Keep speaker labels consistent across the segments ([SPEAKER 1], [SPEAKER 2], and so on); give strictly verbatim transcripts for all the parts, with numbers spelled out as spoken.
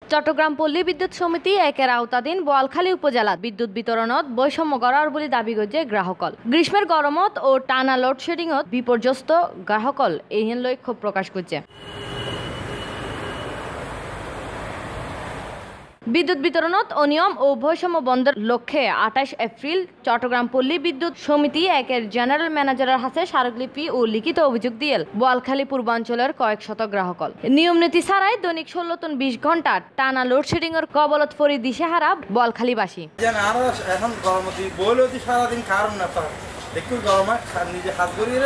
[SPEAKER 1] চট্টগ্রাম পল্লী বিদ্যুৎ সমিতি একের আওতাধীন বোয়ালখালী উপজেলাত বিদ্যুৎ বিতরণত বৈষম্য করার বলে দাবি করছে গ্রাহকল। গ্রীষ্মের গরমত ও টানা লোডশেডিংত বিপর্যস্ত গ্রাহকল এই লই ক্ষোভ প্রকাশ করছে। বিদ্যুৎ বিতরণত অনিয়ম ও বৈষম্য বন্ধের লক্ষ্যে আঠাশ এপ্রিল চট্টগ্রাম পল্লী বিদ্যুৎ সমিতি একের জেনারেল ম্যানেজারের হাতে স্মারকলিপি ও লিখিত অভিযোগ দিয়ে বোয়ালখালী পূর্বাঞ্চলের কয়েক শত গ্রাহকল নিয়ম নীতি ছাড়াই দৈনিক ষোলো টন বিশ ঘন্টা টানা লোডশেডিং এর কবলত পরি দিশেহারা বোয়ালখালীবাসী।
[SPEAKER 2] এখন গরমতি বইলে সারাদিন কারণ না একটু গরম নিজে হাত ধরিয়ে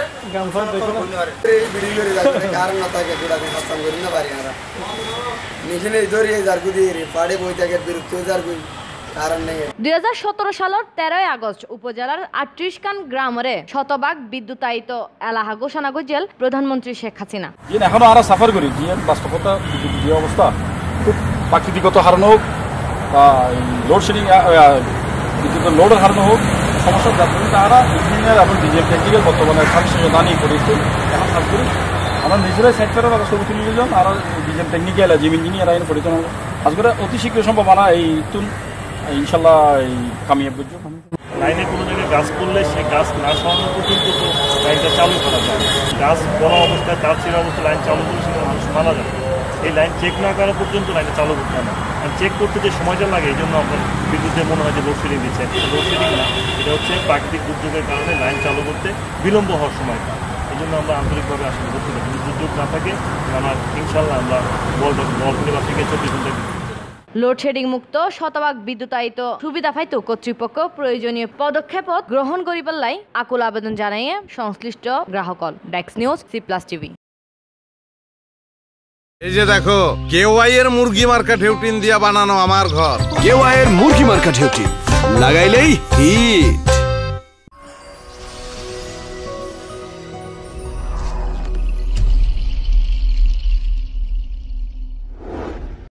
[SPEAKER 2] কারণ না থাকে না পারি আমরা নিজে ধরিয়ে যার গুদি পাড়ে বই থাকে বিরক্ত যার গুই
[SPEAKER 1] দুই হাজার সতেরো সালের তেরোই আগস্ট উপজেলার আটত্রিশ খান গ্রামরে শতভাগ বিদ্যুতায়িত এলাহা ঘোষণা করছেন প্রধানমন্ত্রী শেখ হাসিনা।
[SPEAKER 3] এখনো আরো সাফার করি যে বাস্তবতা যে অবস্থা খুব প্রাকৃতিকত হারানো হোক বা লোডশেডিং বিদ্যুতের লোডের হারানো হোক সমস্যা যাত্রী তারা ইঞ্জিনিয়ার এবং ডিজেল টেকনিক্যাল বর্তমানে সংশোধন দানি করেছে এখন কাজ করি আমরা নিজেরাই সেক্টরের আর সবুজ নিয়োজন আর ডিজেল টেকনিক্যাল জিম ইঞ্জিনিয়ার আইন পরিচালনা কাজ করে অতি শীঘ্র সম্ভব আমরা এই তুন ইনশাল্লাহ এই কামিয়াব করছি।
[SPEAKER 4] লাইনে কোনো জায়গায় গাছ করলে সেই গাছ না সরানো পর্যন্ত তো লাইনটা চালু করা যায়। গাছ বড় অবস্থায় তার ছিল অবস্থায় লাইন চালু করে সেটা মানুষ মারা যায়। এই লাইন চেক না করা পর্যন্ত লাইনটা চালু করতে হয় না। আর চেক করতে যে সময়টা লাগে এই জন্য আপনার বিদ্যুতের মনে হয় যে লোডশেডিং দিচ্ছে, লোডশেডিং না, এটা হচ্ছে প্রাকৃতিক দুর্যোগের কারণে লাইন চালু করতে বিলম্ব হওয়ার সময়টা। এই জন্য আমরা আন্তরিকভাবে আসলে করতে পারি যদি দুর্যোগ না থাকে আমার ইনশাল্লাহ আমরা বলবাসীকে চব্বিশ ঘন্টা
[SPEAKER 1] লোডশেডিং মুক্ত শতভাগ বিদ্যুতায়িত সুবিধা পাইতো কর্তৃপক্ষ প্রয়োজনীয় পদক্ষেপ গ্রহণ করিবার লাই আকুল আবেদন জানাইয়ে সংশ্লিষ্ট গ্রাহকল। ডেক্স নিউজ সি প্লাস টিভি।
[SPEAKER 5] এই যে দেখো কেওয়াই এর মুরগি মার্কা ঢেউটিন দিয়া বানানো আমার ঘর।
[SPEAKER 6] কেওয়াই এর মুরগি মার্কা ঢেউটিন লাগাইলেই হিট।